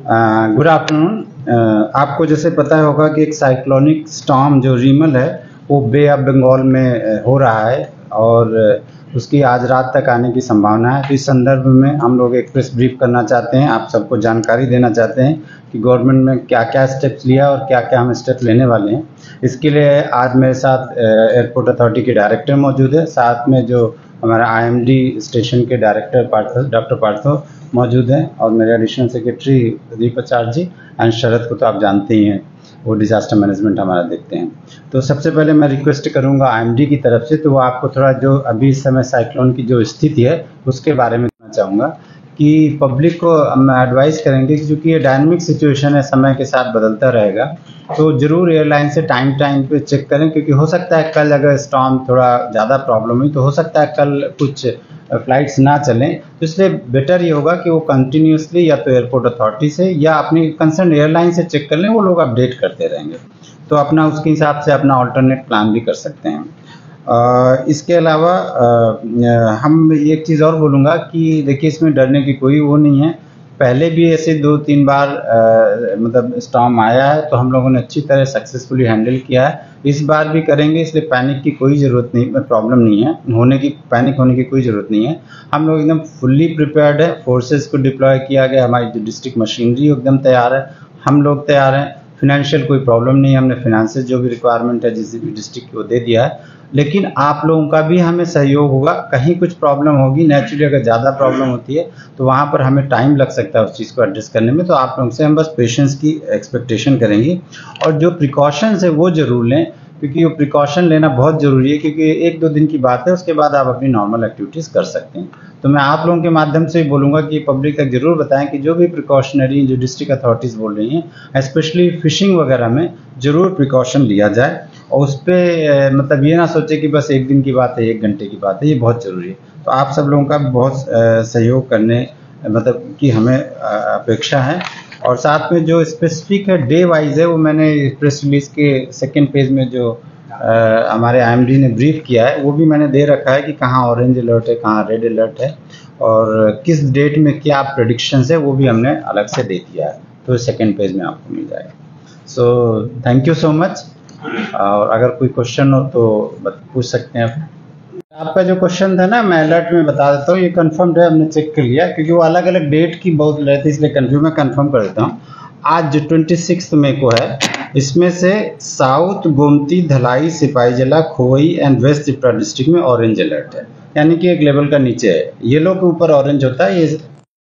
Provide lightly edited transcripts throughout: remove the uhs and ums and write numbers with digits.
Good afternoon. आपको जैसे पता होगा कि एक साइक्लोनिक स्टॉर्म जो रीमल है वो बे ऑफ बंगाल में हो रहा है और उसकी आज रात तक आने की संभावना है। तो इस संदर्भ में हम लोग एक प्रेस ब्रीफ करना चाहते हैं, आप सबको जानकारी देना चाहते हैं कि गवर्नमेंट ने क्या क्या स्टेप्स लिया और क्या क्या हम स्टेप लेने वाले हैं। इसके लिए आज मेरे साथ एयरपोर्ट अथॉरिटी के डायरेक्टर मौजूद है, साथ में जो हमारा IMD स्टेशन के डायरेक्टर डॉक्टर पार्थो मौजूद हैं और मेरे additional secretary Deepacharya ji and Sharad को तो आप जानते ही हैं, वो डिज़ास्टर मैनेजमेंट हमारा देखते हैं। तो सबसे पहले मैं रिक्वेस्ट करूंगा IMD की तरफ से, तो वो आपको थोड़ा जो अभी इस समय साइक्लोन की जो स्थिति है उसके बारे में कहना चाहूँगा कि पब्लिक को हम एडवाइस करेंगे कि चूँकि ये डायनामिक सिचुएशन है, समय के साथ बदलता रहेगा, तो ज़रूर एयरलाइन से टाइम पे चेक करें, क्योंकि हो सकता है कल अगर स्टॉर्म थोड़ा ज़्यादा प्रॉब्लम हुई तो हो सकता है कल कुछ फ्लाइट्स ना चलें। तो इसलिए बेटर ये होगा कि वो कंटिन्यूसली या तो एयरपोर्ट अथॉरिटी से या अपनी कंसर्न एयरलाइन से चेक कर लें, वो लोग अपडेट करते रहेंगे, तो अपना उसके हिसाब से अपना ऑल्टरनेट प्लान भी कर सकते हैं। इसके अलावा हम एक चीज़ और बोलूँगा कि देखिए इसमें डरने की कोई वो नहीं है। पहले भी ऐसे 2-3 बार मतलब स्टॉर्म आया है तो हम लोगों ने अच्छी तरह सक्सेसफुली हैंडल किया है। इस बार भी करेंगे, इसलिए पैनिक की कोई ज़रूरत नहीं, प्रॉब्लम नहीं है, पैनिक होने की कोई ज़रूरत नहीं है। हम लोग एकदम फुल्ली प्रिपेयर्ड है, फोर्सेस को डिप्लॉय किया गया, हमारी जो डिस्ट्रिक्ट मशीनरी एकदम तैयार है, हम लोग तैयार हैं। फिनेंशियल कोई प्रॉब्लम नहीं है, हमने फिनेंसेस जो भी रिक्वायरमेंट है जिस भी डिस्ट्रिक्ट को दे दिया है, लेकिन आप लोगों का भी हमें सहयोग होगा। कहीं कुछ प्रॉब्लम होगी, नेचुरली अगर ज़्यादा प्रॉब्लम होती है तो वहाँ पर हमें टाइम लग सकता है उस चीज़ को एडजस्ट करने में, तो आप लोगों से हम बस पेशेंस की एक्सपेक्टेशन करेंगे और जो प्रिकॉशंस है वो ज़रूर लें, क्योंकि वो प्रिकॉशन लेना बहुत ज़रूरी है, क्योंकि 1-2 दिन की बात है, उसके बाद आप अपनी नॉर्मल एक्टिविटीज़ कर सकते हैं। तो मैं आप लोगों के माध्यम से बोलूँगा कि पब्लिक तक ज़रूर बताएं कि जो भी प्रिकॉशनरी जो डिस्ट्रिक्ट अथॉरिटीज़ बोल रही हैं, स्पेशली फिशिंग वगैरह में ज़रूर प्रिकॉशन लिया जाए और उस पर मतलब ये ना सोचे कि बस 1 दिन की बात है, 1 घंटे की बात है, ये बहुत ज़रूरी है। तो आप सब लोगों का बहुत सहयोग करने मतलब कि हमें अपेक्षा है। और साथ में जो स्पेसिफिक है डे वाइज है, वो मैंने प्रेस रिलीज के सेकंड पेज में जो हमारे IMD ने ब्रीफ किया है वो भी मैंने दे रखा है कि कहाँ ऑरेंज अलर्ट है, कहाँ रेड अलर्ट है और किस डेट में क्या प्रेडिक्शंस है, वो भी हमने अलग से दे दिया है, तो सेकंड पेज में आपको मिल जाएगा। So thank you so much. और अगर कोई क्वेश्चन हो तो पूछ सकते हैं। आपका जो क्वेश्चन था ना, मैं अलर्ट में बता देता हूँ, ये कंफर्म है, हमने चेक कर लिया, क्योंकि वो अलग अलग डेट की बहुत रहती है, इसलिए कंफ्यूज, मैं कंफर्म कर देता हूँ। आज जो 26 मई को है, इसमें से south Gomti, Dhalai, Sepahijala, Khowai and west Tripura district में ऑरेंज अलर्ट है, यानी कि एक लेवल का नीचे है। येलो के ऊपर ऑरेंज होता है, ये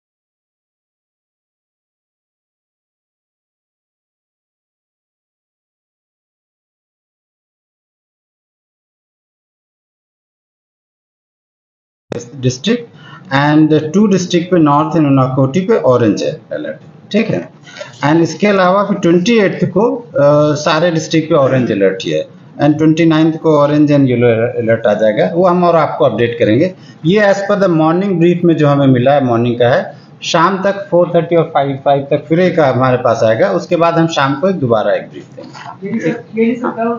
डिस्ट्रिक्ट एंड 2 डिस्ट्रिक्ट पे नॉर्थ एंड उनाकोटी पे ऑरेंज है अलर्ट, ठीक है। एंड इसके अलावा फिर 28 को सारे डिस्ट्रिक्ट पे ऑरेंज अलर्ट ही है एंड 29 को ऑरेंज एंड येलो अलर्ट आ जाएगा, वो हम और आपको अपडेट करेंगे। ये as per the morning brief में जो हमें मिला है, मॉर्निंग का है, शाम तक 4:30 और 5 तक फिर एक हमारे पास आएगा, उसके बाद हम शाम को दोबारा एक ब्रीफ देंगे।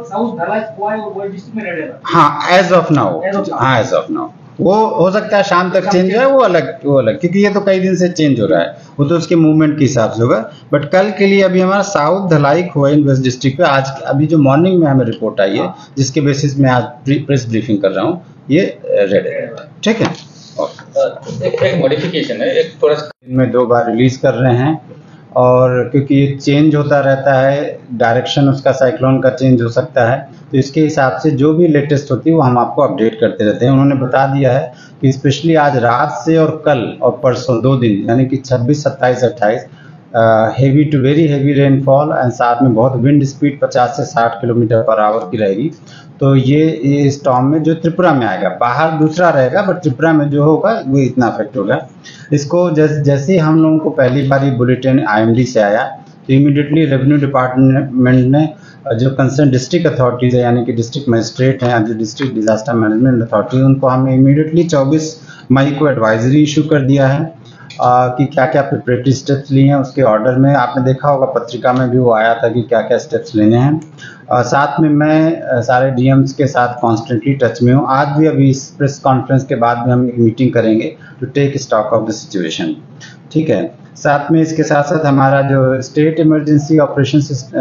हाँ एज ऑफ नाउ, हाँ एज ऑफ नाउ, वो हो सकता है शाम तक चेंज हो, वो अलग, क्योंकि ये तो कई दिन से चेंज हो रहा है, वो तो उसके मूवमेंट के हिसाब से होगा। बट कल के लिए अभी हमारा साउथ, धलाई, खोई वेस्ट डिस्ट्रिक्ट पे आज अभी जो मॉर्निंग में हमें रिपोर्ट आई है, जिसके बेसिस में आज प्रेस ब्रीफिंग कर रहा हूँ, ये रेड है, ठीक है। एक मॉडिफिकेशन है, एक थोड़ा में 2 बार रिलीज कर रहे हैं, और क्योंकि ये चेंज होता रहता है, डायरेक्शन उसका साइक्लोन का चेंज हो सकता है, तो इसके हिसाब से जो भी लेटेस्ट होती है वो हम आपको अपडेट करते रहते हैं। उन्होंने बता दिया है कि स्पेशली आज रात से और कल और परसों 2 दिन, यानी कि 26, 27, 28 heavy to very heavy rainfall and साथ में बहुत विंड स्पीड 50 से 60 किलोमीटर पर आवर की रहेगी। तो ये स्टॉर्म में जो त्रिपुरा में आएगा, बाहर दूसरा रहेगा, बट त्रिपुरा में जो होगा वो इतना अफेक्ट होगा। इसको जैसे हम लोगों को पहली बार ये बुलेटिन IMD से आया, तो इमीडिएटली रेवेन्यू डिपार्टमेंट ने जो कंसर्न डिस्ट्रिक्ट अथॉरिटीज़ है, यानी कि डिस्ट्रिक्ट मजिस्ट्रेट हैं, जो डिस्ट्रिक्ट डिजास्टर मैनेजमेंट अथॉरिटी, उनको हमने इमीडिएटली 24 मई को एडवाइजरी इशू कर दिया है कि क्या क्या प्रिपरेटरी स्टेप्स लिए हैं। उसके ऑर्डर में आपने देखा होगा, पत्रिका में भी वो आया था कि क्या क्या स्टेप्स लेने हैं। साथ में मैं सारे DMs के साथ कॉन्स्टेंटली टच में हूँ। आज भी अभी इस प्रेस कॉन्फ्रेंस के बाद भी हम एक मीटिंग करेंगे to take stock of the situation, ठीक है। साथ में इसके साथ साथ हमारा जो स्टेट इमरजेंसी ऑपरेशन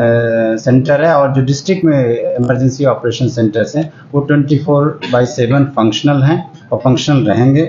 सेंटर है और जो डिस्ट्रिक्ट में इमरजेंसी ऑपरेशन सेंटर्स हैं वो 24/7 फंक्शनल हैं और फंक्शनल रहेंगे।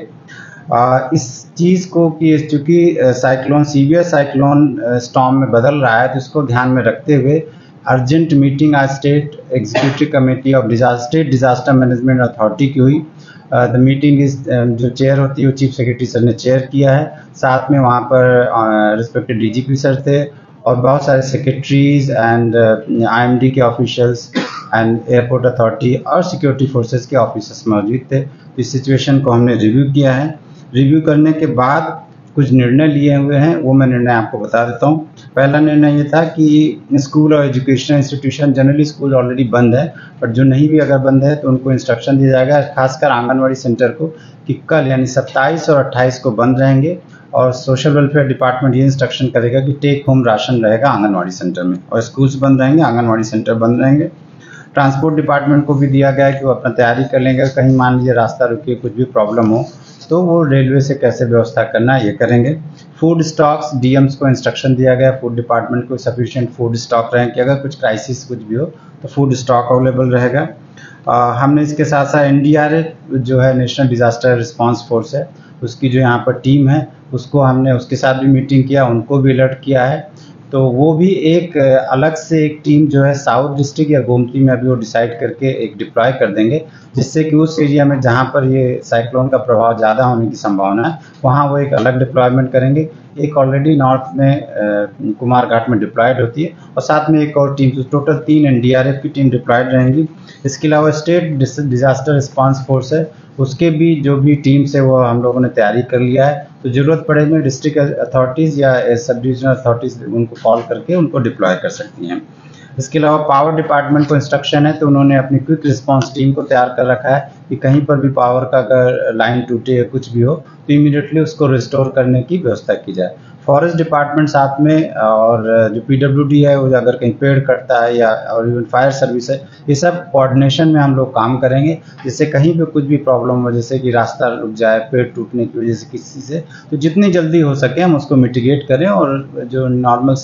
इस चीज़ को कि चूँकि साइक्लोन सीवियर साइक्लोन स्टॉर्म में बदल रहा है, तो इसको ध्यान में रखते हुए अर्जेंट मीटिंग आज state executive committee of state disaster management authority की हुई। द मीटिंग इज जो चेयर होती है वो चीफ सेक्रेटरी सर ने चेयर किया है। साथ में वहाँ पर रिस्पेक्टेड डीजीपी सर थे और बहुत सारे सेक्रेटरीज एंड आईएमडी के ऑफिशियल्स एंड एयरपोर्ट अथॉरिटी और सिक्योरिटी फोर्सेस के ऑफिसर्स मौजूद थे। तो इस सिचुएशन को हमने रिव्यू किया है। रिव्यू करने के बाद कुछ निर्णय लिए हुए हैं, वो मैं निर्णय आपको बता देता हूँ। पहला निर्णय ये था कि स्कूल और educational institution, generally school already बंद है, बट जो नहीं भी अगर बंद है तो उनको इंस्ट्रक्शन दिया जाएगा, खासकर आंगनवाड़ी सेंटर को, कि कल यानी 27 और 28 को बंद रहेंगे। और सोशल वेलफेयर डिपार्टमेंट ये इंस्ट्रक्शन करेगा कि टेक होम राशन रहेगा आंगनवाड़ी सेंटर में, और स्कूल्स बंद रहेंगे, आंगनवाड़ी सेंटर बंद रहेंगे। ट्रांसपोर्ट डिपार्टमेंट को भी दिया गया है कि वो अपना तैयारी कर लेंगे, कहीं मान लीजिए रास्ता रुके कुछ भी प्रॉब्लम हो तो वो रेलवे से कैसे व्यवस्था करना है ये करेंगे। फूड स्टॉक्स डीएम्स को इंस्ट्रक्शन दिया गया, फूड डिपार्टमेंट को सफिशिएंट फूड स्टॉक रहें कि अगर कुछ क्राइसिस कुछ भी हो तो फूड स्टॉक अवेलेबल रहेगा। हमने इसके साथ साथ एनडीआरएफ जो है नेशनल डिजास्टर रिस्पांस फोर्स है, उसकी जो यहाँ पर टीम है उसको हमने उसके साथ भी मीटिंग किया, उनको भी अलर्ट किया है। तो वो भी एक अलग से एक टीम जो है साउथ डिस्ट्रिक्ट या गोमती में अभी वो डिसाइड करके एक डिप्लॉय कर देंगे, जिससे कि उस एरिया में जहाँ पर ये साइक्लोन का प्रभाव ज़्यादा होने की संभावना है वहाँ वो एक अलग डिप्लॉयमेंट करेंगे। एक ऑलरेडी नॉर्थ में कुमारघाट में डिप्लॉयड होती है और साथ में एक और टीम, तो टोटल 3 एनडीआरएफ की टीम डिप्लॉयड रहेंगी। इसके अलावा स्टेट डिजास्टर रिस्पांस फोर्स है, उसके भी जो भी टीम्स है वो हम लोगों ने तैयारी कर लिया है। तो ज़रूरत पड़े में डिस्ट्रिक्ट अथॉरिटीज़ या सब डिविजनल अथॉरिटीज़ उनको कॉल करके उनको डिप्लॉय कर सकती हैं। इसके अलावा पावर डिपार्टमेंट को इंस्ट्रक्शन है, तो उन्होंने अपनी क्विक रिस्पांस टीम को तैयार कर रखा है कि कहीं पर भी पावर का अगर लाइन टूटे या कुछ भी हो तो इमीडिएटली उसको रिस्टोर करने की व्यवस्था की जाए। फॉरेस्ट डिपार्टमेंट साथ में, और जो पीडब्ल्यूडी है वो अगर कहीं पेड़ कटता है या और इवन फायर सर्विस है, ये सब कोऑर्डिनेशन में हम लोग काम करेंगे, जिससे कहीं पे कुछ भी प्रॉब्लम हो, जैसे कि रास्ता रुक जाए पेड़ टूटने की वजह से किसी से, तो जितनी जल्दी हो सके हम उसको मिटिगेट करें और जो नॉर्मल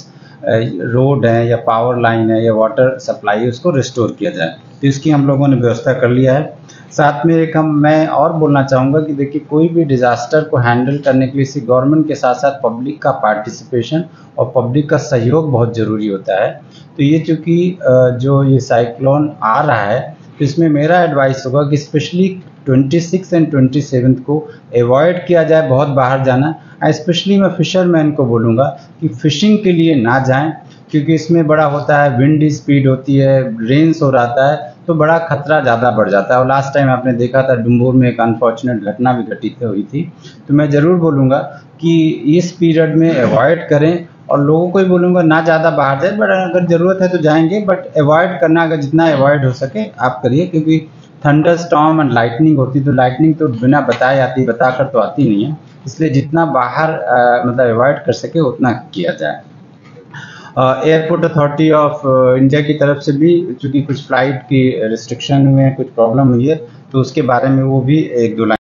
रोड है या पावर लाइन है या वाटर सप्लाई है उसको रिस्टोर किया जाए। तो इसकी हम लोगों ने व्यवस्था कर लिया है। साथ में मैं और बोलना चाहूँगा कि देखिए कोई भी डिज़ास्टर को हैंडल करने के लिए गवर्नमेंट के साथ साथ पब्लिक का पार्टिसिपेशन और पब्लिक का सहयोग बहुत ज़रूरी होता है। तो ये चूँकि जो ये साइक्लोन आ रहा है तो इसमें मेरा एडवाइस होगा कि स्पेशली 26 एंड 27 को अवॉइड किया जाए बहुत बाहर जाना। स्पेशली मैं फिशरमैन को बोलूँगा कि फ़िशिंग के लिए ना जाएं, क्योंकि इसमें बड़ा होता है, विंड स्पीड होती है, रेन्स हो रहता है, तो बड़ा खतरा ज़्यादा बढ़ जाता है। और लास्ट टाइम आपने देखा था डुम्बोर में एक अनफॉर्चुनेट घटना भी घटित हुई थी। तो मैं ज़रूर बोलूँगा कि इस पीरियड में अवॉइड करें, और लोगों को ही बोलूँगा ना ज़्यादा बाहर जाए, बट अगर ज़रूरत है तो जाएंगे, बट अवॉइड करना, अगर जितना अवॉइड हो सके आप करिए, क्योंकि थंडर स्टॉर्म एंड लाइटनिंग होती, तो लाइटनिंग तो बिना बताए आती, बताकर तो आती नहीं है, इसलिए जितना बाहर मतलब अवॉइड कर सके उतना किया जाए। एयरपोर्ट अथॉरिटी ऑफ इंडिया की तरफ से भी चूँकि कुछ फ्लाइट की रिस्ट्रिक्शन हुए हैं, कुछ प्रॉब्लम हुई है, तो उसके बारे में वो भी 1-2 लाइन